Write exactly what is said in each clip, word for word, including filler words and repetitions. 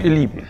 ihr Lieben.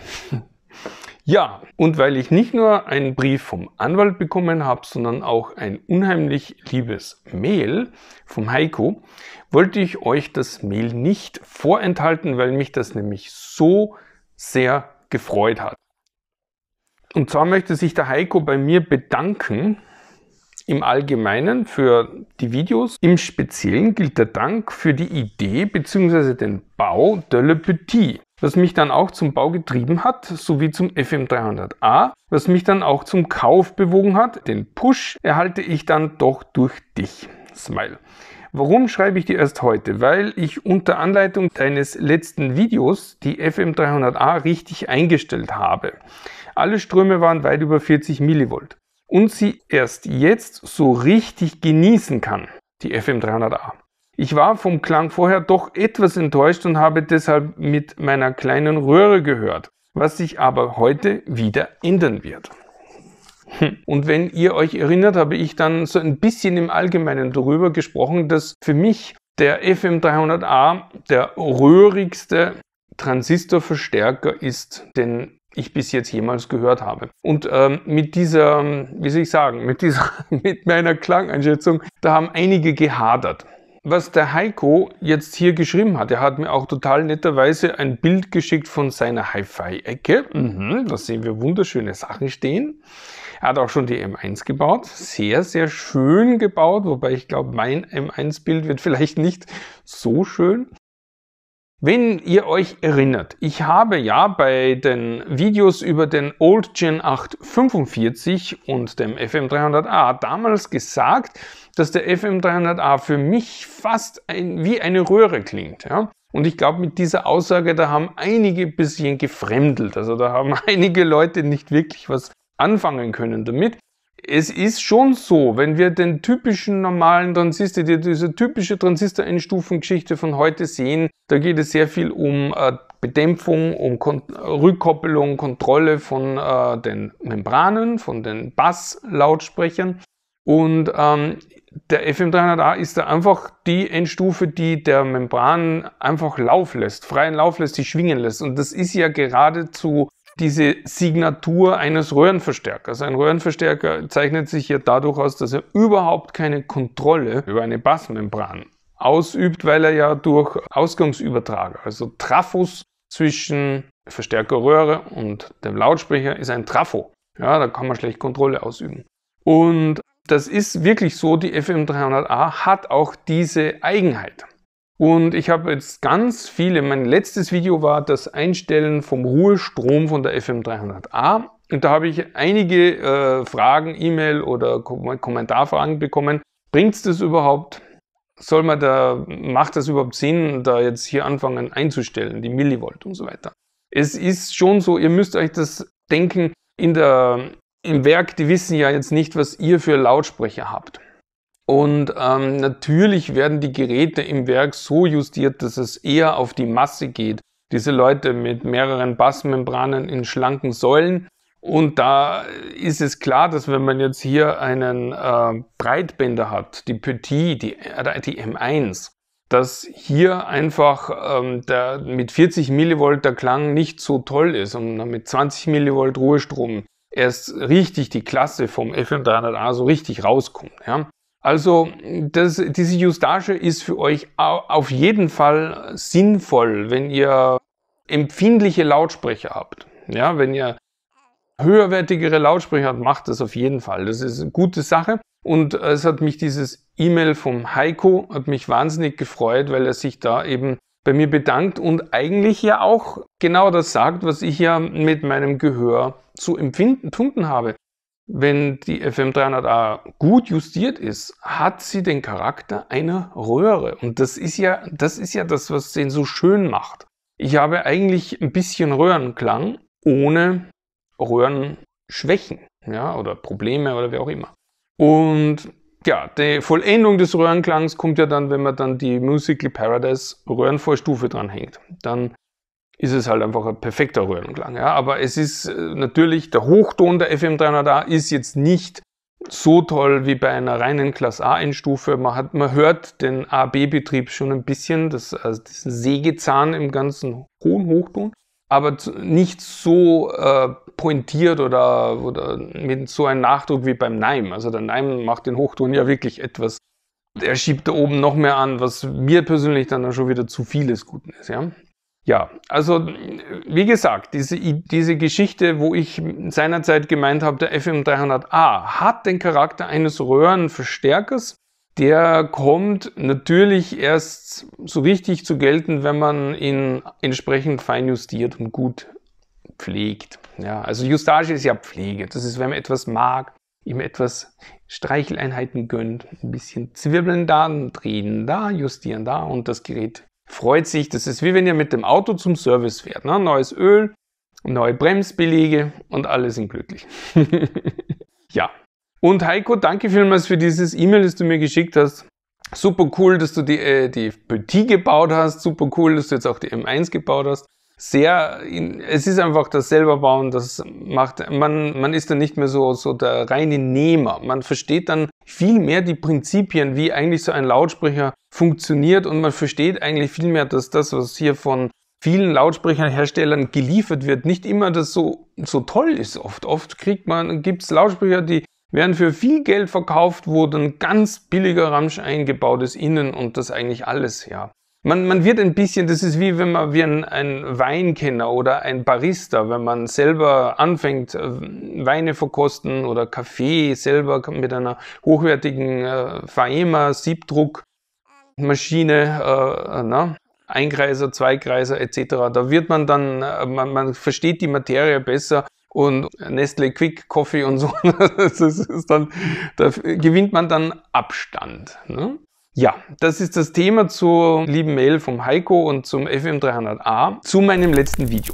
Ja, und weil ich nicht nur einen Brief vom Anwalt bekommen habe, sondern auch ein unheimlich liebes Mail vom Heiko, wollte ich euch das Mail nicht vorenthalten, weil mich das nämlich so sehr gefreut hat. Und zwar möchte sich der Heiko bei mir bedanken, im Allgemeinen für die Videos. Im Speziellen gilt der Dank für die Idee bzw. den Bau de Le Petit, was mich dann auch zum Bau getrieben hat, sowie zum F M dreihundert A, was mich dann auch zum Kauf bewogen hat. Den Push erhalte ich dann doch durch dich. Smile. Warum schreibe ich dir erst heute? Weil ich unter Anleitung deines letzten Videos die F M dreihundert A richtig eingestellt habe. Alle Ströme waren weit über vierzig Millivolt. Und sie erst jetzt so richtig genießen kann, die F M dreihundert A. Ich war vom Klang vorher doch etwas enttäuscht und habe deshalb mit meiner kleinen Röhre gehört, was sich aber heute wieder ändern wird. Und wenn ihr euch erinnert, habe ich dann so ein bisschen im Allgemeinen darüber gesprochen, dass für mich der F M dreihundert A der röhrigste Transistorverstärker ist, den ich bis jetzt jemals gehört habe. Und ähm, mit dieser, wie soll ich sagen, mit dieser, mit meiner Klangeinschätzung, da haben einige gehadert. Was der Heiko jetzt hier geschrieben hat, er hat mir auch total netterweise ein Bild geschickt von seiner Hi-Fi-Ecke. Mhm, da sehen wir wunderschöne Sachen stehen. Er hat auch schon die M eins gebaut. Sehr, sehr schön gebaut, wobei ich glaube, mein M eins Bild wird vielleicht nicht so schön. Wenn ihr euch erinnert, ich habe ja bei den Videos über den Old Gen acht fünfundvierzig und dem F M dreihundert A damals gesagt, dass der F M dreihundert A für mich fast ein, wie eine Röhre klingt. Ja? Und ich glaube, mit dieser Aussage, da haben einige ein bisschen gefremdelt. Also da haben einige Leute nicht wirklich was anfangen können damit. Es ist schon so, wenn wir den typischen normalen Transistor, die, diese typische Transistoreinstufengeschichte von heute sehen, da geht es sehr viel um äh, Bedämpfung, um Kon Rückkoppelung, Kontrolle von äh, den Membranen, von den Basslautsprechern. Und ähm, der F M dreihundert A ist da einfach die Endstufe, die der Membran einfach Lauf lässt, freien Lauf lässt, die schwingen lässt. Und das ist ja geradezu diese Signatur eines Röhrenverstärkers. Ein Röhrenverstärker zeichnet sich ja dadurch aus, dass er überhaupt keine Kontrolle über eine Bassmembran ausübt, weil er ja durch Ausgangsübertrager, also Trafos zwischen Verstärkerröhre und dem Lautsprecher ist ein Trafo. Ja, da kann man schlecht Kontrolle ausüben. Und das ist wirklich so, die F M dreihundert A hat auch diese Eigenheit. Und ich habe jetzt ganz viele, mein letztes Video war das Einstellen vom Ruhestrom von der F M dreihundert A. Und da habe ich einige äh, Fragen, E-Mail oder Kom Kommentarfragen bekommen. Bringt es das überhaupt? Soll man da, macht das überhaupt Sinn, da jetzt hier anfangen einzustellen, die Millivolt und so weiter? Es ist schon so, ihr müsst euch das denken, in der, im Werk, die wissen ja jetzt nicht, was ihr für Lautsprecher habt. Und ähm, natürlich werden die Geräte im Werk so justiert, dass es eher auf die Masse geht. Diese Leute mit mehreren Bassmembranen in schlanken Säulen. Und da ist es klar, dass wenn man jetzt hier einen äh, Breitbänder hat, die Petit, die, äh, die M eins, dass hier einfach ähm, der, mit vierzig Millivolt der Klang nicht so toll ist und mit zwanzig Millivolt Ruhestrom erst richtig die Klasse vom F M dreihundert A so richtig rauskommt. Ja? Also das, diese Justage ist für euch auf jeden Fall sinnvoll, wenn ihr empfindliche Lautsprecher habt. Ja, wenn ihr höherwertigere Lautsprecher habt, macht das auf jeden Fall. Das ist eine gute Sache. Und es hat mich dieses E-Mail vom Heiko, hat mich wahnsinnig gefreut, weil er sich da eben bei mir bedankt und eigentlich ja auch genau das sagt, was ich ja mit meinem Gehör zu empfinden habe. Wenn die F M dreihundert A gut justiert ist, hat sie den Charakter einer Röhre. Und das ist ja, das ist ja das, was den so schön macht. Ich habe eigentlich ein bisschen Röhrenklang ohne Röhrenschwächen, ja, oder Probleme oder wie auch immer. Und ja, die Vollendung des Röhrenklangs kommt ja dann, wenn man dann die Musical Paradise Röhrenvorstufe dran hängt. Dann ist es halt einfach ein perfekter Röhrenklang. Ja? Aber es ist natürlich, der Hochton der F M dreihundert A ist jetzt nicht so toll wie bei einer reinen Class A Endstufe. Man, hat, man hört den A B-Betrieb schon ein bisschen, das, also diesen Sägezahn im ganzen hohen Hochton. aber nicht so äh, pointiert oder, oder mit so einem Nachdruck wie beim Naim. Also der Naim macht den Hochton ja wirklich etwas, er schiebt da oben noch mehr an, was mir persönlich dann schon wieder zu viel des Guten ist. Ja, ja, also wie gesagt, diese, diese Geschichte, wo ich seinerzeit gemeint habe, der F M dreihundert A hat den Charakter eines Röhrenverstärkers, der kommt natürlich erst so richtig zu gelten, wenn man ihn entsprechend fein justiert und gut pflegt. Ja, also Justage ist ja Pflege. Das ist, wenn man etwas mag, ihm etwas Streicheleinheiten gönnt, ein bisschen zwirbeln da, drehen da, justieren da und das Gerät freut sich. Das ist wie wenn ihr mit dem Auto zum Service fährt. Ne? Neues Öl, neue Bremsbeläge und alle sind glücklich. Ja. Und Heiko, danke vielmals für dieses E-Mail, das du mir geschickt hast. Super cool, dass du die, äh, die Petit gebaut hast. Super cool, dass du jetzt auch die M eins gebaut hast. Sehr, es ist einfach das selber bauen, das macht, man, man ist dann nicht mehr so, so der reine Nehmer. Man versteht dann viel mehr die Prinzipien, wie eigentlich so ein Lautsprecher funktioniert und man versteht eigentlich viel mehr, dass das, was hier von vielen Lautsprecherherstellern geliefert wird, nicht immer das so, so toll ist. Oft, oft kriegt man, gibt es Lautsprecher, die werden für viel Geld verkauft, wo dann ganz billiger Ramsch eingebaut ist innen und das eigentlich alles, ja. Man, man wird ein bisschen, das ist wie wenn man wie ein, ein Weinkenner oder ein Barista, wenn man selber anfängt, Weine verkosten oder Kaffee selber mit einer hochwertigen äh, Faema, Siebdruckmaschine, äh, na, Einkreiser, Zweikreiser et cetera. Da wird man dann, man, man versteht die Materie besser und Nestle Quick Coffee und so, das ist dann, da gewinnt man dann Abstand. Ne? Ja, das ist das Thema zur lieben Mail vom Heiko und zum F M dreihundert A zu meinem letzten Video.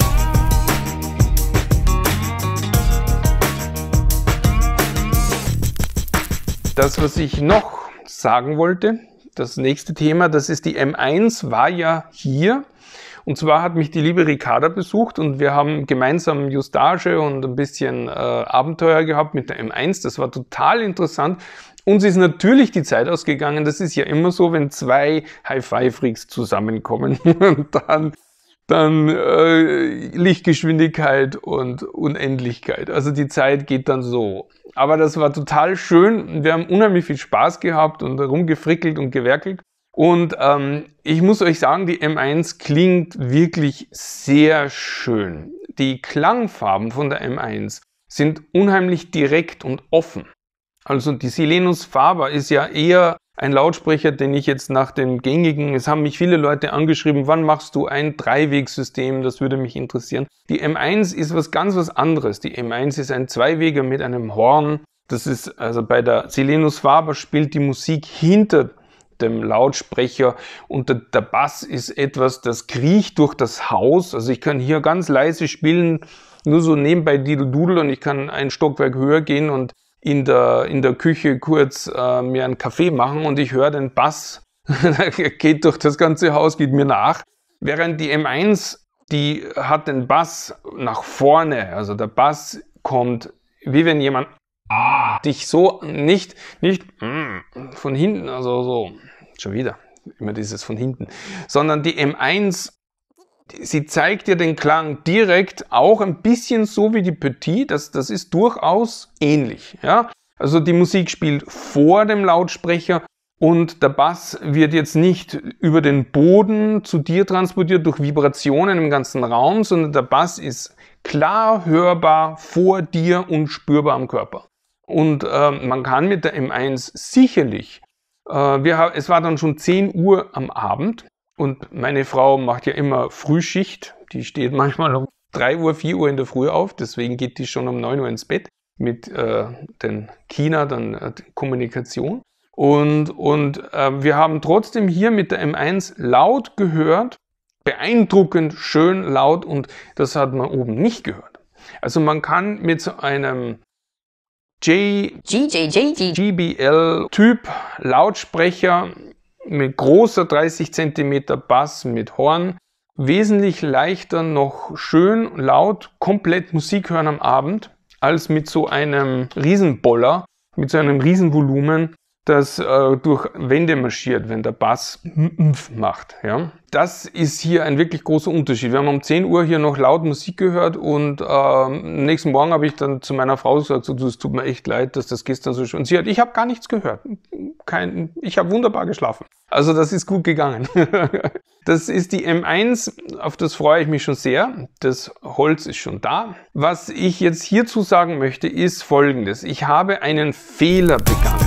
Das, was ich noch sagen wollte, das nächste Thema, das ist die M eins, war ja hier. Und zwar hat mich die liebe Ricarda besucht und wir haben gemeinsam Justage und ein bisschen äh, Abenteuer gehabt mit der M eins. Das war total interessant. Uns ist natürlich die Zeit ausgegangen. Das ist ja immer so, wenn zwei Hi-Fi-Freaks zusammenkommen und dann, dann äh, Lichtgeschwindigkeit und Unendlichkeit. Also die Zeit geht dann so. Aber das war total schön. Wir haben unheimlich viel Spaß gehabt und rumgefrickelt und gewerkelt. Und ähm, ich muss euch sagen, die M eins klingt wirklich sehr schön. Die Klangfarben von der M eins sind unheimlich direkt und offen. Also die Silenus Faber ist ja eher ein Lautsprecher, den ich jetzt nach dem gängigen, es haben mich viele Leute angeschrieben, wann machst du ein Dreiwegsystem, das würde mich interessieren. Die M eins ist was ganz was anderes. Die M eins ist ein Zweiweger mit einem Horn. Das ist, also bei der Silenus Faber spielt die Musik hinter dem Lautsprecher und der, der Bass ist etwas, das kriecht durch das Haus. Also ich kann hier ganz leise spielen, nur so nebenbei Didel-Dudel und ich kann ein Stockwerk höher gehen und in der, in der Küche kurz äh, mir einen Kaffee machen und ich höre den Bass, geht durch das ganze Haus, geht mir nach. Während die M eins, die hat den Bass nach vorne, also der Bass kommt, wie wenn jemand ah, dich so nicht, nicht mm, von hinten, also so, schon wieder, immer dieses von hinten, sondern die M eins, sie zeigt dir den Klang direkt, auch ein bisschen so wie die Petit, das, das ist durchaus ähnlich. Ja? Also die Musik spielt vor dem Lautsprecher und der Bass wird jetzt nicht über den Boden zu dir transportiert durch Vibrationen im ganzen Raum, sondern der Bass ist klar hörbar vor dir und spürbar am Körper. Und äh, man kann mit der M eins sicherlich, äh, wir, es war dann schon zehn Uhr am Abend, und meine Frau macht ja immer Frühschicht. Die steht manchmal um drei Uhr, vier Uhr in der Früh auf. Deswegen geht die schon um neun Uhr ins Bett mit äh, den China, dann äh, Kommunikation. Und, und äh, wir haben trotzdem hier mit der M eins laut gehört. Beeindruckend schön laut und das hat man oben nicht gehört. Also man kann mit so einem J G B L-Typ Lautsprecher mit großer dreißig Zentimeter Bass mit Horn wesentlich leichter noch schön laut komplett Musik hören am Abend als mit so einem Riesenboller, mit so einem Riesenvolumen das äh, durch Wände marschiert, wenn der Bass macht. Ja? Das ist hier ein wirklich großer Unterschied. Wir haben um zehn Uhr hier noch laut Musik gehört und äh, am nächsten Morgen habe ich dann zu meiner Frau gesagt, so, es tut mir echt leid, dass das gestern so schön. Und sie hat, ich habe gar nichts gehört. Kein, ich habe wunderbar geschlafen. Also das ist gut gegangen. Das ist die M eins, auf das freue ich mich schon sehr. Das Holz ist schon da. Was ich jetzt hierzu sagen möchte, ist Folgendes. Ich habe einen Fehler begangen.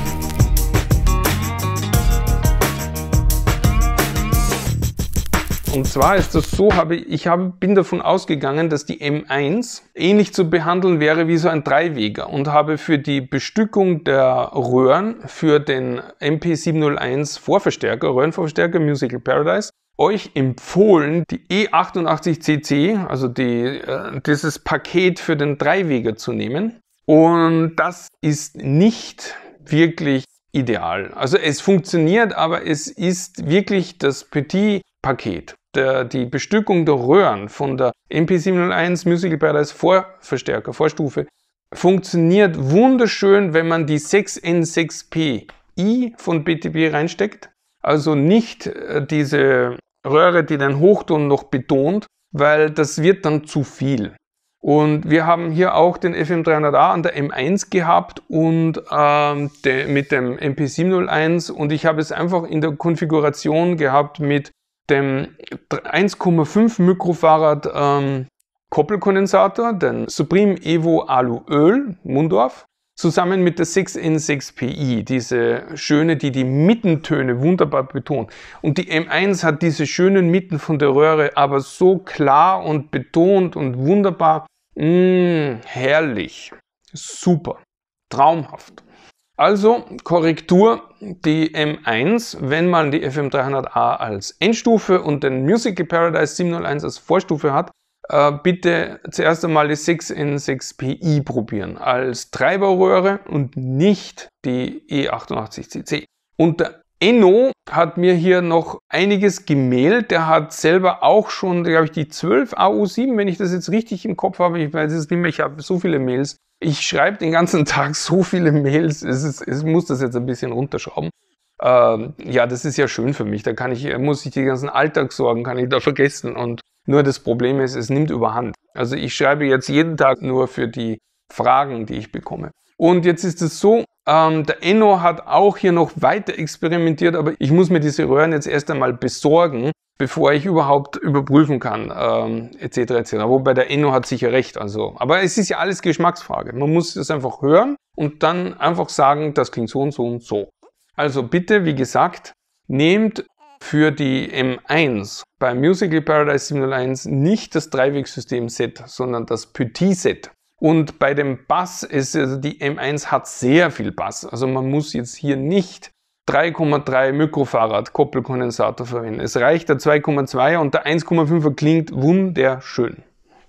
Und zwar ist das so, habe ich, ich habe, bin davon ausgegangen, dass die M eins ähnlich zu behandeln wäre wie so ein Dreiweger und habe für die Bestückung der Röhren für den M P sieben null eins Vorverstärker, Röhrenvorverstärker Musical Paradise, euch empfohlen, die E achtundachtzig C C, also die, äh, dieses Paket für den Dreiweger zu nehmen. Und das ist nicht wirklich ideal. Also es funktioniert, aber es ist wirklich das Petit-Paket. Der, die Bestückung der Röhren von der M P sieben null eins Musical Paradise Vorverstärker, Vorstufe, funktioniert wunderschön, wenn man die sechs N sechs P I von B T B reinsteckt. Also nicht äh, diese Röhre, die den Hochton noch betont, weil das wird dann zu viel. Und wir haben hier auch den F M dreihundert A an der M eins gehabt und ähm, de, mit dem M P sieben null eins und ich habe es einfach in der Konfiguration gehabt mit dem eins Komma fünf Mikrofarad ähm, Koppelkondensator, den Supreme Evo Alu Öl Mundorf, zusammen mit der sechs N sechs P I, diese schöne, die die Mittentöne wunderbar betont. Und die M eins hat diese schönen Mitten von der Röhre, aber so klar und betont und wunderbar. Mmh, herrlich. Super. Traumhaft. Also Korrektur, die M eins, wenn man die F M dreihundert A als Endstufe und den Musical Paradise sieben null eins als Vorstufe hat, äh, bitte zuerst einmal die sechs N sechs P I probieren als Treiberröhre und nicht die E achtundachtzig C C. Und der Enno hat mir hier noch einiges gemailt. Der hat selber auch schon, glaube ich, die zwölf A U sieben, wenn ich das jetzt richtig im Kopf habe. Ich weiß es nicht mehr, ich habe so viele Mails. Ich schreibe den ganzen Tag so viele Mails, es, ist, es muss das jetzt ein bisschen runterschrauben. Ähm, ja, das ist ja schön für mich. Da kann ich, muss ich die ganzen Alltagssorgen kann ich da vergessen. Und nur das Problem ist, es nimmt überhand. Also ich schreibe jetzt jeden Tag nur für die Fragen, die ich bekomme. Und jetzt ist es so, ähm, der Enno hat auch hier noch weiter experimentiert, aber ich muss mir diese Röhren jetzt erst einmal besorgen, bevor ich überhaupt überprüfen kann, ähm, et cetera et cetera. Wobei der Enno hat sicher recht. Also, aber es ist ja alles Geschmacksfrage. Man muss es einfach hören und dann einfach sagen, das klingt so und so und so. Also bitte, wie gesagt, nehmt für die M eins bei Musical Paradise sieben null eins nicht das Dreiwegsystem-Set, sondern das Petit-Set. Und bei dem Bass ist also die M eins hat sehr viel Bass. Also man muss jetzt hier nicht drei Komma drei Mikrofarad Koppelkondensator verwenden. Es reicht der zwei Komma zwei und der eins Komma fünfer klingt wunderschön.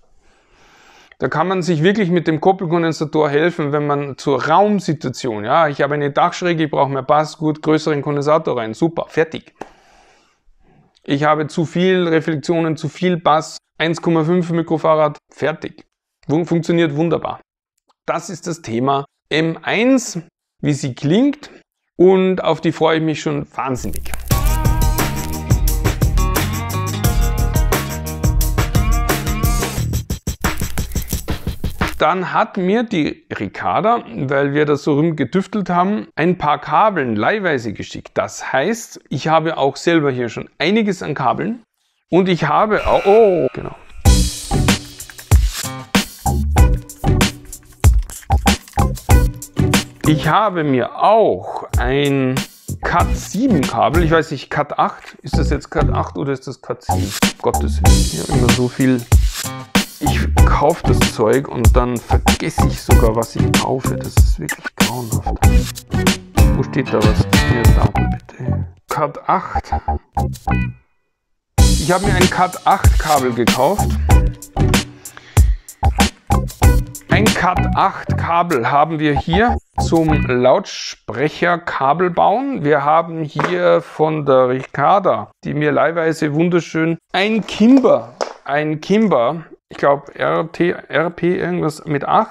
Da kann man sich wirklich mit dem Koppelkondensator helfen, wenn man zur Raumsituation, ja, ich habe eine Dachschräge, ich brauche mehr Bass, gut, größeren Kondensator rein, super, fertig. Ich habe zu viel Reflexionen, zu viel Bass, eins Komma fünf Mikrofarad, fertig. Funktioniert wunderbar. Das ist das Thema M eins, wie sie klingt und auf die freue ich mich schon wahnsinnig. Dann hat mir die Ricarda, weil wir das so rumgetüftelt haben, ein paar Kabeln leihweise geschickt. Das heißt, ich habe auch selber hier schon einiges an Kabeln und ich habe auch, oh, genau. Ich habe mir auch ein Cat sieben Kabel, ich weiß nicht, Cat acht, ist das jetzt Cat acht oder ist das Cat sieben? Gottes Willen, ich habe immer so viel, ich kaufe das Zeug und dann vergesse ich sogar, was ich kaufe, das ist wirklich grauenhaft. Wo steht da was? Gib mir Daten bitte. Cat acht. Ich habe mir ein Cat acht Kabel gekauft. Ein Cat acht Kabel haben wir hier zum Lautsprecherkabel bauen. Wir haben hier von der Ricarda, die mir leihweise wunderschön ein Kimber, ein Kimber, ich glaube R T, R P irgendwas mit acht,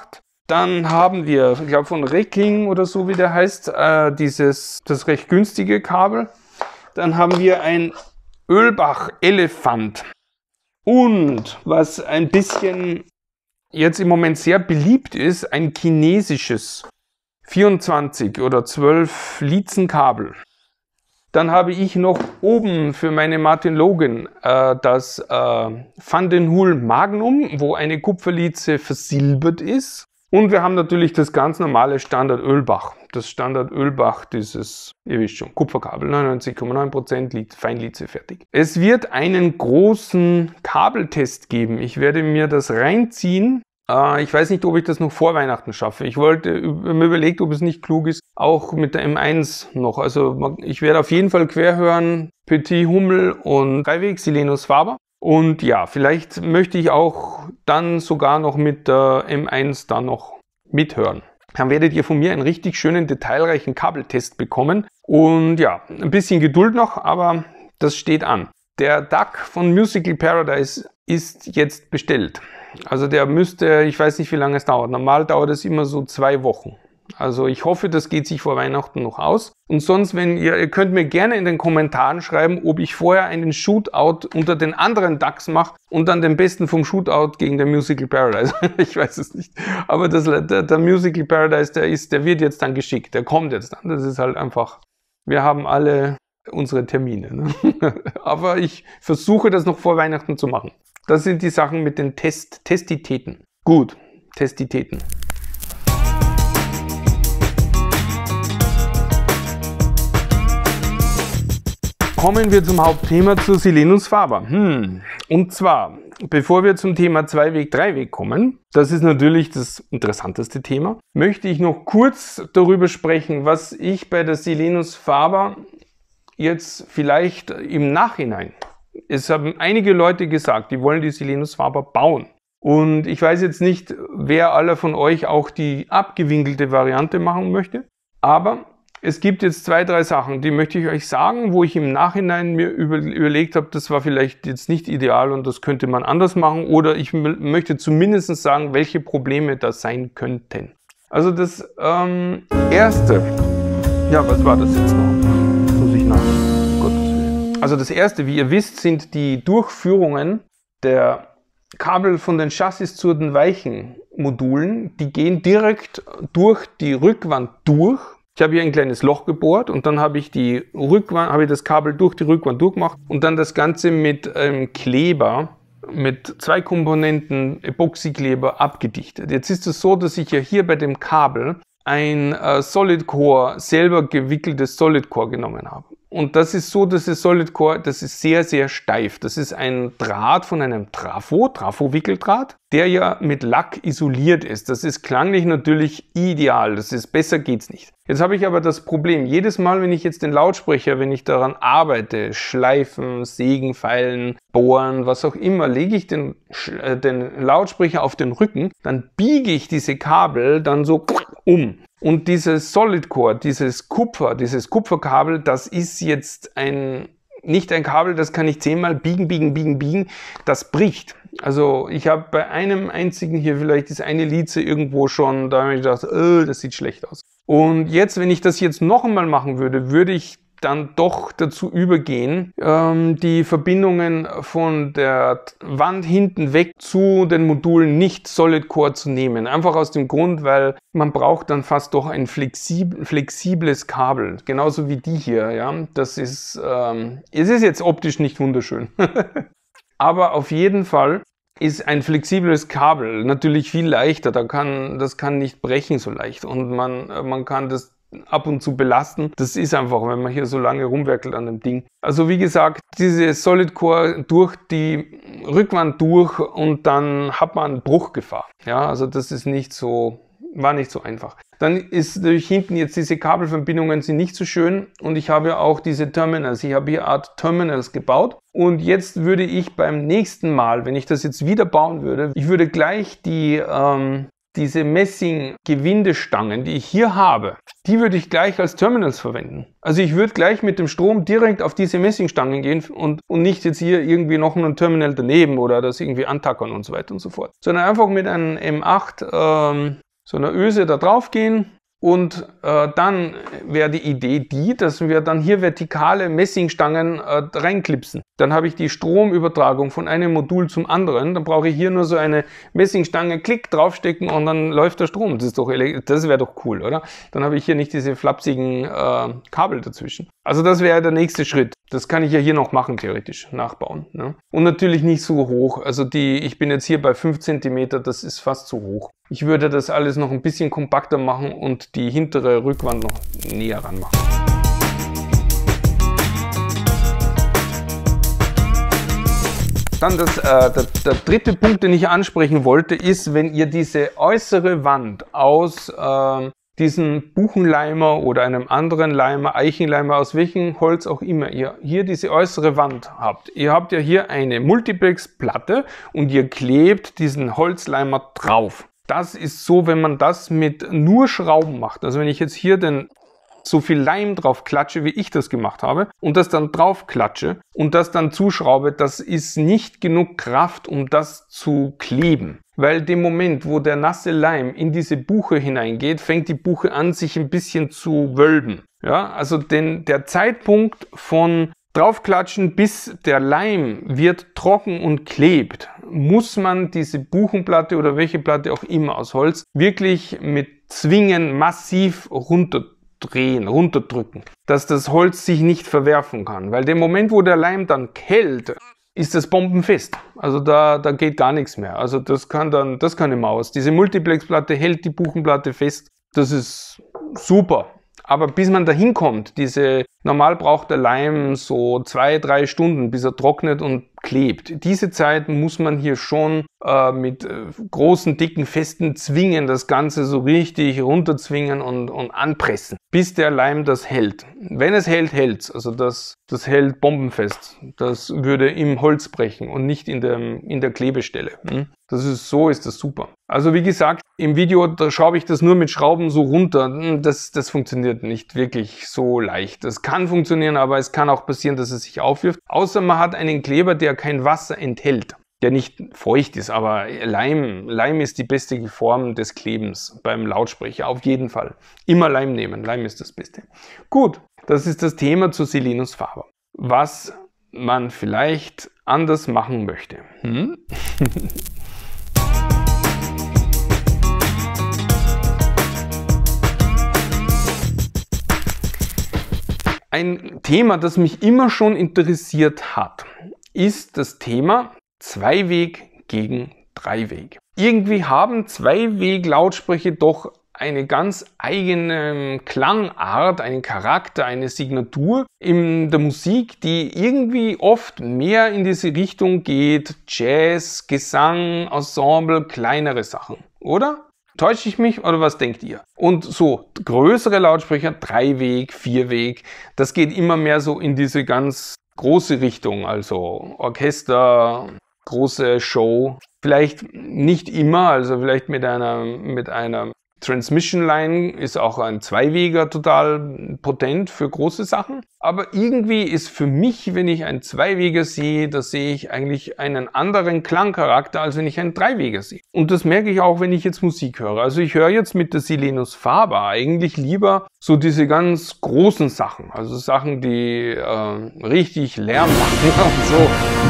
Dann haben wir, ich glaube von Recking oder so wie der heißt, äh, dieses, das recht günstige Kabel. Dann haben wir ein Ölbach Elefant. Und was ein bisschen jetzt im Moment sehr beliebt ist, ein chinesisches vierundzwanzig oder zwölf Lizen Kabel. Dann habe ich noch oben für meine Martin Logan äh, das äh, Van den Hoel Magnum, wo eine Kupferlize versilbert ist. Und wir haben natürlich das ganz normale Standard Ölbach. Das Standard Ölbach, dieses, ihr wisst schon, Kupferkabel, neunundneunzig Komma neun Prozent Feinlize fertig. Es wird einen großen Kabeltest geben. Ich werde mir das reinziehen. Äh, ich weiß nicht, ob ich das noch vor Weihnachten schaffe. Ich wollte, mir überlegt, ob es nicht klug ist, auch mit der M eins noch. Also ich werde auf jeden Fall quer hören, Petit Hummel und Dreiweg Silenus Faber. Und ja, vielleicht möchte ich auch dann sogar noch mit der M eins dann noch mithören. Dann werdet ihr von mir einen richtig schönen, detailreichen Kabeltest bekommen. Und ja, ein bisschen Geduld noch, aber das steht an. Der D A C von Musical Paradise ist jetzt bestellt. Also der müsste, ich weiß nicht, wie lange es dauert. Normal dauert es immer so zwei Wochen. Also ich hoffe, das geht sich vor Weihnachten noch aus. Und sonst, wenn ihr, ihr könnt mir gerne in den Kommentaren schreiben, ob ich vorher einen Shootout unter den anderen D A Cs mache und dann den besten vom Shootout gegen den Musical Paradise. Ich weiß es nicht. Aber das, der, der Musical Paradise, der ist, der wird jetzt dann geschickt. Der kommt jetzt dann. Das ist halt einfach, wir haben alle unsere Termine. Ne? Aber ich versuche das noch vor Weihnachten zu machen. Das sind die Sachen mit den Test, Testitäten. Gut, Testitäten. Kommen wir zum Hauptthema zu Silenus Faber. Hm. Und zwar, bevor wir zum Thema Zweiweg, Dreiweg kommen, das ist natürlich das interessanteste Thema, möchte ich noch kurz darüber sprechen, was ich bei der Silenus Faber jetzt vielleicht im Nachhinein, es haben einige Leute gesagt, die wollen die Silenus Faber bauen. Und ich weiß jetzt nicht, wer aller von euch auch die abgewinkelte Variante machen möchte, aber es gibt jetzt zwei, drei Sachen, die möchte ich euch sagen, wo ich im Nachhinein mir über, überlegt habe, das war vielleicht jetzt nicht ideal und das könnte man anders machen. Oder ich möchte zumindest sagen, welche Probleme da sein könnten. Also das ähm, erste, ja, was war das jetzt noch? Muss ich nach Gottes Willen. Also das erste, wie ihr wisst, sind die Durchführungen der Kabel von den Chassis zu den Weichenmodulen. Die gehen direkt durch die Rückwand durch. Ich habe hier ein kleines Loch gebohrt und dann habe ich die Rückwand, habe ich das Kabel durch die Rückwand durchgemacht und dann das Ganze mit einem Kleber, mit zwei Komponenten Epoxykleber abgedichtet. Jetzt ist es so, dass ich ja hier bei dem Kabel ein äh, Solid Core, selber gewickeltes Solid Core genommen habe. Und das ist so, dass das Solid Core, das ist sehr, sehr steif. Das ist ein Draht von einem Trafo, Trafo-Wickeldraht, der ja mit Lack isoliert ist. Das ist klanglich natürlich ideal. Das ist, besser geht's nicht. Jetzt habe ich aber das Problem, jedes Mal, wenn ich jetzt den Lautsprecher, wenn ich daran arbeite, schleifen, sägen, feilen, bohren, was auch immer, lege ich den, äh, den Lautsprecher auf den Rücken, dann biege ich diese Kabel dann so um. Und dieses Solid Core, dieses Kupfer, dieses Kupferkabel, das ist jetzt ein, nicht ein Kabel, das kann ich zehnmal biegen, biegen, biegen, biegen, das bricht. Also ich habe bei einem einzigen hier vielleicht ist eine Lize irgendwo schon, da habe ich gedacht, oh, das sieht schlecht aus. Und jetzt, wenn ich das jetzt noch einmal machen würde, würde ich dann doch dazu übergehen, ähm, die Verbindungen von der Wand hinten weg zu den Modulen nicht Solid Core zu nehmen. Einfach aus dem Grund, weil man braucht dann fast doch ein flexib flexibles Kabel. Genauso wie die hier. Ja, das ist, ähm, es ist jetzt optisch nicht wunderschön. Aber auf jeden Fall ist ein flexibles Kabel natürlich viel leichter. Da kann, das kann nicht brechen so leicht. Und man, man kann das ab und zu belasten. Das ist einfach, wenn man hier so lange rumwerkelt an dem Ding. Also wie gesagt, diese Solid Core durch die Rückwand durch und dann hat man Bruchgefahr. Ja, also das ist nicht so, war nicht so einfach. Dann ist natürlich hinten jetzt diese Kabelverbindungen sind nicht so schön und ich habe ja auch diese Terminals. Ich habe hier eine Art Terminals gebaut und jetzt würde ich beim nächsten Mal, wenn ich das jetzt wieder bauen würde, ich würde gleich die ähm, diese Messing-Gewindestangen, die ich hier habe, die würde ich gleich als Terminals verwenden. Also ich würde gleich mit dem Strom direkt auf diese Messingstangen gehen und, und nicht jetzt hier irgendwie noch ein Terminal daneben oder das irgendwie antackern und so weiter und so fort. Sondern einfach mit einem M acht ähm, so einer Öse da drauf gehen. Und äh, dann wäre die Idee die, dass wir dann hier vertikale Messingstangen äh, reinklipsen. Dann habe ich die Stromübertragung von einem Modul zum anderen. Dann brauche ich hier nur so eine Messingstange, klick, draufstecken und dann läuft der Strom. Das ist doch, das wäre doch cool, oder? Dann habe ich hier nicht diese flapsigen äh, Kabel dazwischen. Also das wäre der nächste Schritt. Das kann ich ja hier noch machen, theoretisch, nachbauen. Ne? Und natürlich nicht so hoch. Also die, ich bin jetzt hier bei fünf Zentimeter, das ist fast zu hoch. Ich würde das alles noch ein bisschen kompakter machen und die hintere Rückwand noch näher ran machen. Dann das, äh, der, der dritte Punkt, den ich ansprechen wollte, ist, wenn ihr diese äußere Wand aus äh, diesen Buchenleimer oder einem anderen Leimer, Eichenleimer, aus welchem Holz auch immer ihr hier diese äußere Wand habt. Ihr habt ja hier eine Multiplex-Platte und ihr klebt diesen Holzleimer drauf. Das ist so, wenn man das mit nur Schrauben macht. Also wenn ich jetzt hier den so viel Leim drauf klatsche, wie ich das gemacht habe, und das dann drauf klatsche und das dann zuschraube, das ist nicht genug Kraft, um das zu kleben. Weil dem Moment, wo der nasse Leim in diese Buche hineingeht, fängt die Buche an, sich ein bisschen zu wölben. Ja, also den, der Zeitpunkt von draufklatschen, bis der Leim wird trocken und klebt, muss man diese Buchenplatte oder welche Platte auch immer aus Holz wirklich mit Zwingen massiv runterdrehen, runterdrücken, dass das Holz sich nicht verwerfen kann. Weil dem Moment, wo der Leim dann kält, ist das bombenfest. Also da, da geht gar nichts mehr. Also das kann dann, das kann immer aus. Diese Multiplex-Platte hält die Buchenplatte fest. Das ist super. Aber bis man dahin kommt, diese, normal braucht der Leim so zwei, drei Stunden, bis er trocknet und klebt. Diese Zeit muss man hier schon äh, mit äh, großen, dicken, festen Zwingen das Ganze so richtig runterzwingen und, und anpressen, bis der Leim das hält. Wenn es hält, hält's. Also das, das hält bombenfest. Das würde im Holz brechen und nicht in der, in der Klebestelle. Hm? Das ist, so ist das super. Also wie gesagt, im Video, da schraube ich das nur mit Schrauben so runter. Das, das funktioniert nicht wirklich so leicht. Das kann funktionieren, aber es kann auch passieren, dass es sich aufwirft. Außer man hat einen Kleber, der kein Wasser enthält, der nicht feucht ist, aber Leim, Leim ist die beste Form des Klebens beim Lautsprecher, auf jeden Fall. Immer Leim nehmen, Leim ist das Beste. Gut, das ist das Thema zu Silenus Faber. Was man vielleicht anders machen möchte. Hm? Ein Thema, das mich immer schon interessiert hat, ist das Thema Zweiweg gegen Dreiweg. Irgendwie haben Zweiweg-Lautsprecher doch eine ganz eigene Klangart, einen Charakter, eine Signatur in der Musik, die irgendwie oft mehr in diese Richtung geht. Jazz, Gesang, Ensemble, kleinere Sachen, oder? Täusche ich mich oder was denkt ihr? Und so größere Lautsprecher, Dreiweg, Vierweg, das geht immer mehr so in diese ganz große Richtung, also Orchester, große Show. Vielleicht nicht immer, also vielleicht mit einer, mit einer Transmission Line ist auch ein Zweiweger total potent für große Sachen. Aber irgendwie ist für mich, wenn ich einen Zweiweger sehe, da sehe ich eigentlich einen anderen Klangcharakter, als wenn ich einen Dreiweger sehe. Und das merke ich auch, wenn ich jetzt Musik höre. Also ich höre jetzt mit der Silenus Faber eigentlich lieber so diese ganz großen Sachen. Also Sachen, die äh, richtig Lärm machen und so.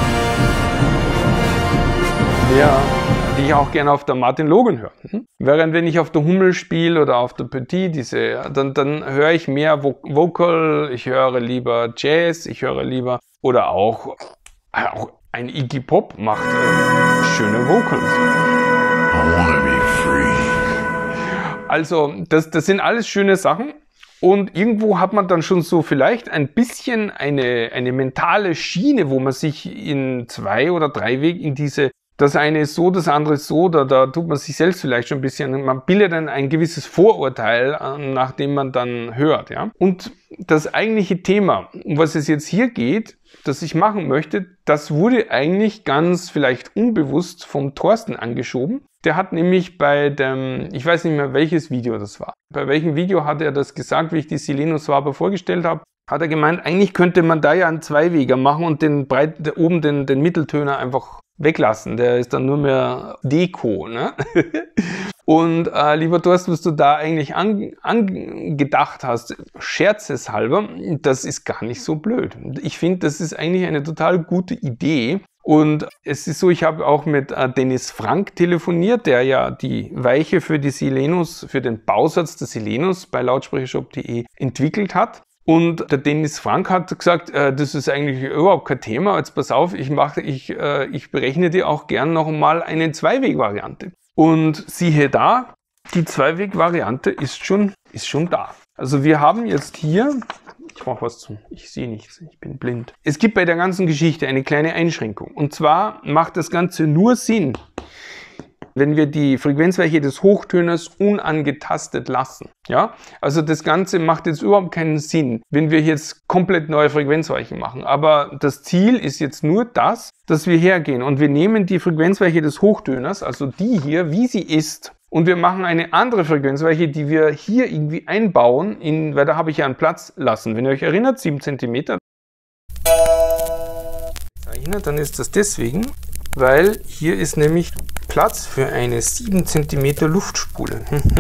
Ja, die ich auch gerne auf der Martin Logan höre. Mhm. Während wenn ich auf der Hummel spiele oder auf der Petit, diese, dann, dann höre ich mehr Vo Vocal, ich höre lieber Jazz, ich höre lieber, oder auch, auch ein Iggy Pop macht äh, schöne Vocals. I wanna be free. Also, das, das sind alles schöne Sachen. Und irgendwo hat man dann schon so vielleicht ein bisschen eine, eine mentale Schiene, wo man sich in Zwei- oder Dreiweg in diese, das eine ist so, das andere ist so, da, da tut man sich selbst vielleicht schon ein bisschen, man bildet dann ein gewisses Vorurteil, nach dem man dann hört. Ja? Und das eigentliche Thema, um was es jetzt hier geht, das ich machen möchte, das wurde eigentlich ganz vielleicht unbewusst vom Thorsten angeschoben. Der hat nämlich bei dem, ich weiß nicht mehr welches Video das war, bei welchem Video hat er das gesagt, wie ich die Silenus Faber vorgestellt habe, hat er gemeint, eigentlich könnte man da ja einen Zweiweger machen und den breit, oben den, den Mitteltöner einfach weglassen. Der ist dann nur mehr Deko. Ne? Und äh, lieber Thorsten, was du da eigentlich angedacht an hast, scherzeshalber, das ist gar nicht so blöd. Ich finde, das ist eigentlich eine total gute Idee. Und es ist so, ich habe auch mit äh, Dennis Frank telefoniert, der ja die Weiche für die Silenus, für den Bausatz der Silenus bei lautsprechershop punkt de entwickelt hat. Und der Dennis Frank hat gesagt, äh, das ist eigentlich überhaupt kein Thema. Jetzt pass auf, ich mache, ich, äh, ich berechne dir auch gern noch mal eine Zweiweg-Variante. Und siehe da, die Zweiweg-Variante ist schon, ist schon da. Also wir haben jetzt hier, ich mache was zum, ich sehe nichts, ich bin blind. Es gibt bei der ganzen Geschichte eine kleine Einschränkung. Und zwar macht das Ganze nur Sinn, wenn wir die Frequenzweiche des Hochtöners unangetastet lassen. Ja, also das Ganze macht jetzt überhaupt keinen Sinn, wenn wir jetzt komplett neue Frequenzweichen machen. Aber das Ziel ist jetzt nur das, dass wir hergehen und wir nehmen die Frequenzweiche des Hochtöners, also die hier, wie sie ist, und wir machen eine andere Frequenzweiche, die wir hier irgendwie einbauen, in, weil da habe ich ja einen Platz lassen. Wenn ihr euch erinnert, sieben Zentimeter, dann ist das deswegen, weil hier ist nämlich Platz für eine sieben Zentimeter Luftspule.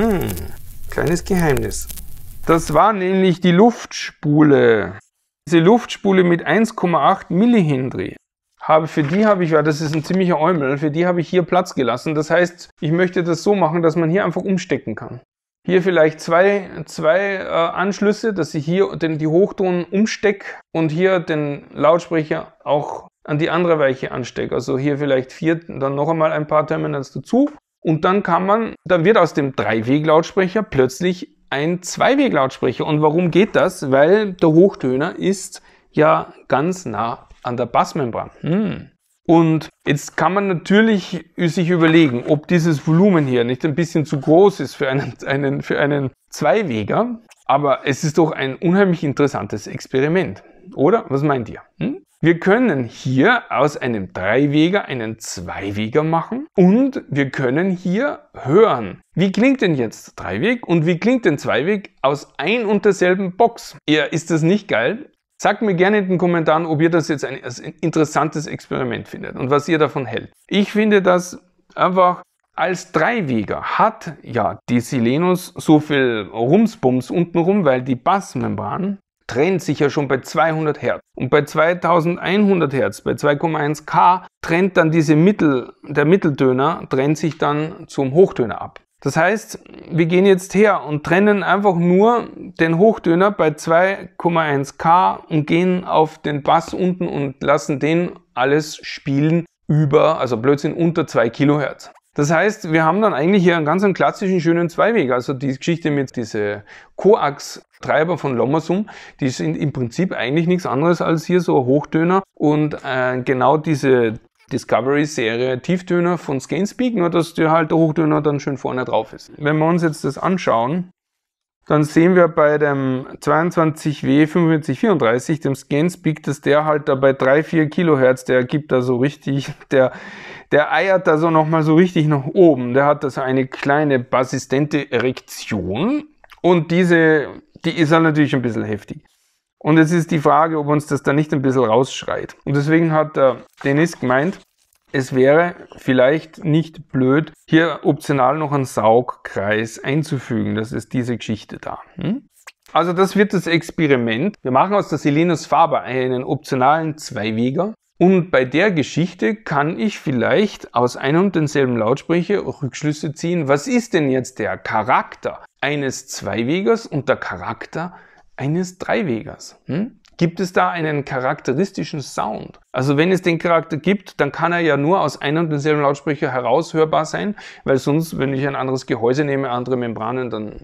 Kleines Geheimnis. Das war nämlich die Luftspule. Diese Luftspule mit eins Komma acht Millihendry. Habe, für die habe ich, ja, das ist ein ziemlicher Eumel, für die habe ich hier Platz gelassen. Das heißt, ich möchte das so machen, dass man hier einfach umstecken kann. Hier vielleicht zwei, zwei äh, Anschlüsse, dass ich hier den, die Hochton umstecke und hier den Lautsprecher auch an die andere Weiche anstecke. Also hier vielleicht vier, dann noch einmal ein paar Terminals dazu. Und dann kann man, dann wird aus dem Dreiweg-Lautsprecher plötzlich ein Zweiweg-Lautsprecher. Und warum geht das? Weil der Hochtöner ist ja ganz nah an der Bassmembran. Hm. Und jetzt kann man natürlich sich überlegen, ob dieses Volumen hier nicht ein bisschen zu groß ist für einen, einen, für einen Zweiweger. Aber es ist doch ein unheimlich interessantes Experiment. Oder? Was meint ihr? Hm? Wir können hier aus einem Dreiweger einen Zweiweger machen und wir können hier hören. Wie klingt denn jetzt Dreiweg und wie klingt denn Zweiweg aus ein und derselben Box? Ja, ist das nicht geil? Sagt mir gerne in den Kommentaren, ob ihr das jetzt ein, ein interessantes Experiment findet und was ihr davon hält. Ich finde das einfach, als Dreiweger hat ja die Silenus so viel Rumsbums untenrum, weil die Bassmembran trennt sich ja schon bei zweihundert Hertz. Und bei zweitausendeinhundert Hertz, bei zwei Komma eins K, trennt dann diese Mittel, der Mitteltöner trennt sich dann zum Hochtöner ab. Das heißt, wir gehen jetzt her und trennen einfach nur den Hochtöner bei zwei Komma eins K und gehen auf den Bass unten und lassen den alles spielen über, also Blödsinn, unter zwei Kilohertz. Das heißt, wir haben dann eigentlich hier einen ganz einen klassischen, schönen Zweiweger. Also die Geschichte mit diese Coax-Treiber von Lommersum, die sind im Prinzip eigentlich nichts anderes als hier so Hochtöner und äh, genau diese Discovery-Serie Tieftöner von Scanspeak, nur dass der halt der Hochtöner dann schön vorne drauf ist. Wenn wir uns jetzt das anschauen, dann sehen wir bei dem zweiundzwanzig W fünfundvierzig vierunddreißig, dem Scanspeak, dass der halt da bei drei, vier Kilohertz, der gibt da so richtig, der, der eiert da so nochmal so richtig nach oben. Der hat da so eine kleine basistente Erektion und diese, die ist halt natürlich ein bisschen heftig. Und jetzt ist die Frage, ob uns das da nicht ein bisschen rausschreit. Und deswegen hat der Dennis gemeint, es wäre vielleicht nicht blöd, hier optional noch einen Saugkreis einzufügen. Das ist diese Geschichte da. Hm? Also das wird das Experiment. Wir machen aus der Silenus Faber einen optionalen Zweiweger. Und bei der Geschichte kann ich vielleicht aus einem und denselben Lautsprecher Rückschlüsse ziehen. Was ist denn jetzt der Charakter eines Zweiwegers und der Charakter eines Dreiwegers? Hm? Gibt es da einen charakteristischen Sound? Also wenn es den Charakter gibt, dann kann er ja nur aus einem und denselben Lautsprecher heraushörbar sein, weil sonst, wenn ich ein anderes Gehäuse nehme, andere Membranen, dann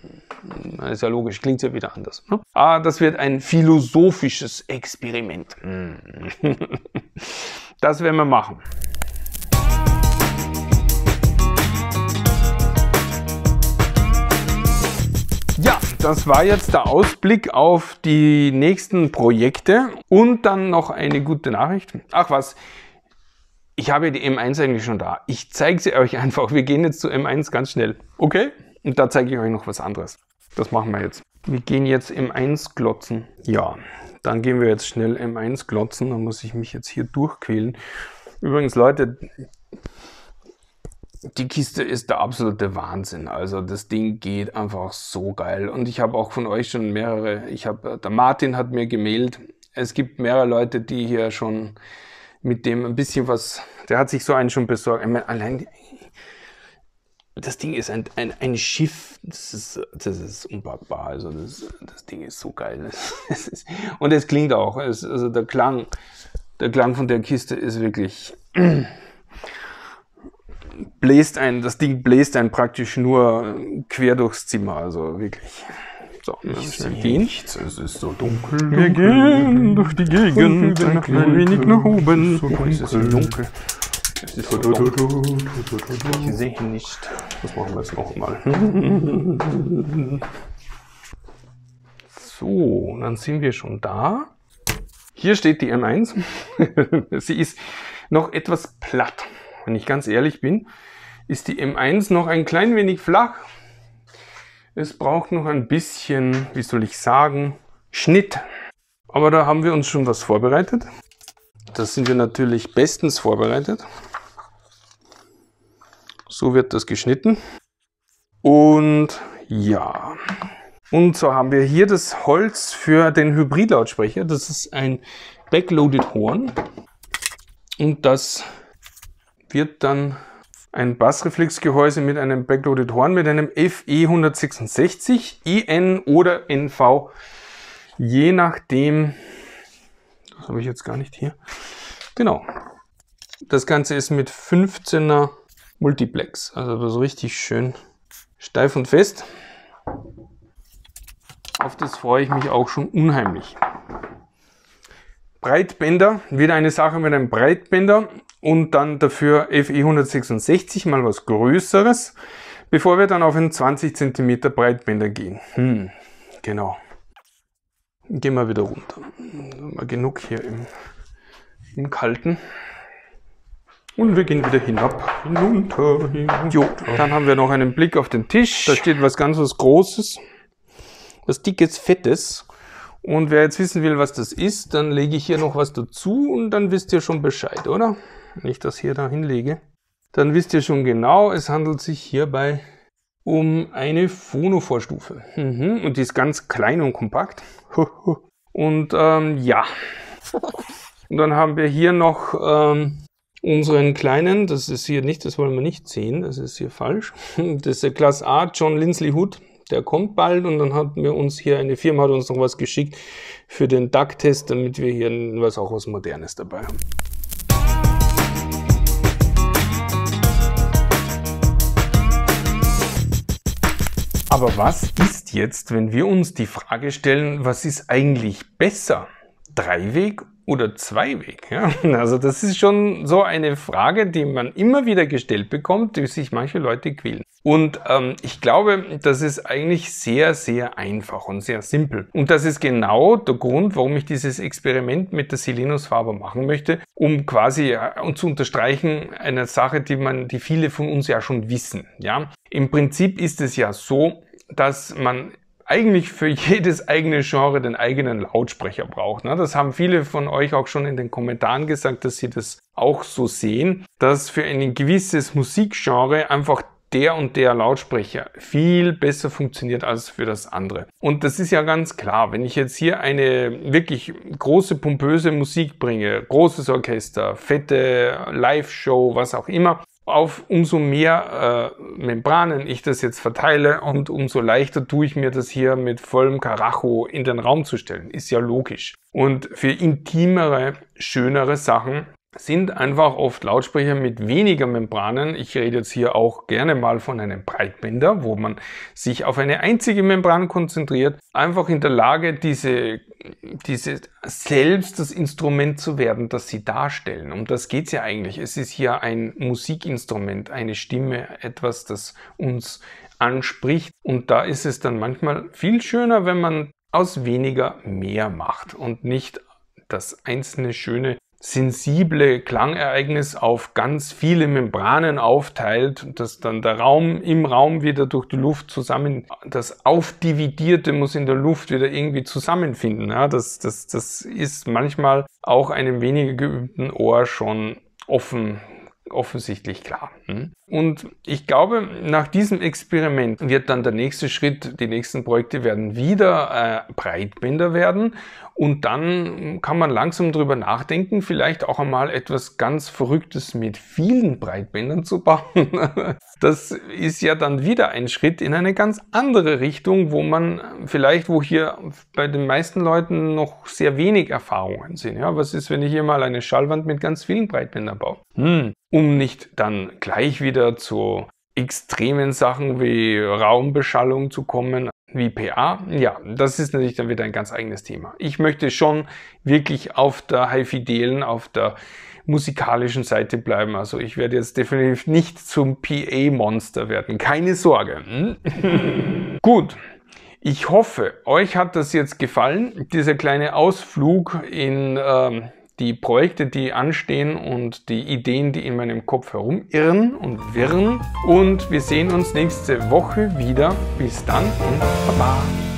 ist ja logisch, klingt ja wieder anders. Ne? Ah, das wird ein philosophisches Experiment. Das werden wir machen. Ja, das war jetzt der Ausblick auf die nächsten Projekte und dann noch eine gute Nachricht. Ach was, ich habe ja die M eins eigentlich schon da. Ich zeige sie euch einfach. Wir gehen jetzt zu M eins ganz schnell. Okay? Und da zeige ich euch noch was anderes. Das machen wir jetzt. Wir gehen jetzt M eins glotzen. Ja, dann gehen wir jetzt schnell M eins glotzen. Da muss ich mich jetzt hier durchquälen. Übrigens, Leute, Die Kiste ist der absolute Wahnsinn. Also das Ding geht einfach so geil. Und ich habe auch von euch schon mehrere, ich habe, der Martin hat mir gemailt, es gibt mehrere Leute, die hier schon mit dem ein bisschen was, der hat sich so einen schon besorgt. Ich meine, allein, das Ding ist ein, ein, ein Schiff, das ist, das ist unpackbar. Also das, das Ding ist so geil. Das ist, und es klingt auch, es, also der Klang, der Klang von der Kiste ist wirklich... bläst ein, das Ding bläst ein praktisch nur quer durchs Zimmer, also wirklich. So, ich sehe nichts, es ist so dunkel. Wir gehen durch die Gegend, ein klein wenig nach oben. So dunkel. Es ist so dunkel. Es ist so dunkel. Ich sehe nicht. Das machen wir jetzt nochmal. So, dann sind wir schon da. Hier steht die M eins. Sie ist noch etwas platt. Wenn ich ganz ehrlich bin, ist die M eins noch ein klein wenig flach. Es braucht noch ein bisschen, wie soll ich sagen, Schnitt. Aber da haben wir uns schon was vorbereitet. Das sind wir natürlich bestens vorbereitet. So wird das geschnitten. Und ja. Und so haben wir hier das Holz für den Hybridlautsprecher. Das ist ein Backloaded Horn. Und das wird dann ein Bassreflexgehäuse mit einem Backloaded Horn mit einem F E hundertsechsundsechzig, E N oder N V, je nachdem, das habe ich jetzt gar nicht hier, genau. Das Ganze ist mit fünfzehner Multiplex, also das ist richtig schön steif und fest. Auf das freue ich mich auch schon unheimlich. Breitbänder, wieder eine Sache mit einem Breitbänder. Und dann dafür F E hundertsechsundsechzig, mal was Größeres, bevor wir dann auf einen zwanzig Zentimeter Breitbänder gehen. Hm, genau. Gehen wir wieder runter. Mal genug hier im, im Kalten. Und wir gehen wieder hinab. Hinunter, hinunter. Jo, dann haben wir noch einen Blick auf den Tisch. Da steht was ganz was Großes. Was Dickes, Fettes. Und wer jetzt wissen will, was das ist, dann lege ich hier noch was dazu und dann wisst ihr schon Bescheid, oder? Wenn ich das hier da hinlege, dann wisst ihr schon genau, es handelt sich hierbei um eine Phono-Vorstufe. Mhm. Und die ist ganz klein und kompakt. Und ähm, ja. Und dann haben wir hier noch ähm, unseren kleinen, das ist hier nicht, das wollen wir nicht sehen, das ist hier falsch. Das ist der Class A John Lindsley Hut. Der kommt bald und dann hat mir uns hier eine Firma hat uns noch was geschickt für den D A C-Test, damit wir hier was auch was Modernes dabei haben. Aber was ist jetzt, wenn wir uns die Frage stellen, was ist eigentlich besser? Dreiweg oder Zweiweg? Ja, also das ist schon so eine Frage, die man immer wieder gestellt bekommt, die sich manche Leute quälen. Und ähm, ich glaube, das ist eigentlich sehr, sehr einfach und sehr simpel. Und das ist genau der Grund, warum ich dieses Experiment mit der Silenus-Faber machen möchte, um quasi äh, zu unterstreichen eine Sache, die man, die viele von uns ja schon wissen. Ja, im Prinzip ist es ja so, dass man eigentlich für jedes eigene Genre den eigenen Lautsprecher braucht. Das haben viele von euch auch schon in den Kommentaren gesagt, dass sie das auch so sehen, dass für ein gewisses Musikgenre einfach der und der Lautsprecher viel besser funktioniert als für das andere. Und das ist ja ganz klar, wenn ich jetzt hier eine wirklich große, pompöse Musik bringe, großes Orchester, fette Live-Show, was auch immer, auf umso mehr äh, Membranen ich das jetzt verteile und umso leichter tue ich mir das hier mit vollem Karacho in den Raum zu stellen. Ist ja logisch. Und für intimere, schönere Sachen sind einfach oft Lautsprecher mit weniger Membranen. Ich rede jetzt hier auch gerne mal von einem Breitbänder, wo man sich auf eine einzige Membran konzentriert, einfach in der Lage, diese, diese selbst das Instrument zu werden, das sie darstellen. Um das geht es ja eigentlich. Es ist hier ein Musikinstrument, eine Stimme, etwas, das uns anspricht. Und da ist es dann manchmal viel schöner, wenn man aus weniger mehr macht und nicht das einzelne schöne sensible Klangereignis auf ganz viele Membranen aufteilt, dass dann der Raum im Raum wieder durch die Luft zusammen, das Aufdividierte muss in der Luft wieder irgendwie zusammenfinden. Ja, das, das, das ist manchmal auch einem weniger geübten Ohr schon offen offensichtlich klar. Und ich glaube, nach diesem Experiment wird dann der nächste Schritt, die nächsten Projekte werden wieder äh, Breitbänder werden und dann kann man langsam drüber nachdenken, vielleicht auch einmal etwas ganz Verrücktes mit vielen Breitbändern zu bauen. Das ist ja dann wieder ein Schritt in eine ganz andere Richtung, wo man vielleicht, wo hier bei den meisten Leuten noch sehr wenig Erfahrungen sind. Ja, was ist, wenn ich hier mal eine Schallwand mit ganz vielen Breitbändern baue? Hm. Um nicht dann gleich wieder zu extremen Sachen wie Raumbeschallung zu kommen, wie P A. Ja, das ist natürlich dann wieder ein ganz eigenes Thema. Ich möchte schon wirklich auf der High-Fidelen, auf der musikalischen Seite bleiben. Also ich werde jetzt definitiv nicht zum P A-Monster werden. Keine Sorge. Hm? Gut. Ich hoffe, euch hat das jetzt gefallen, dieser kleine Ausflug in ähm, die Projekte, die anstehen und die Ideen, die in meinem Kopf herumirren und wirren. Und wir sehen uns nächste Woche wieder. Bis dann und Baba!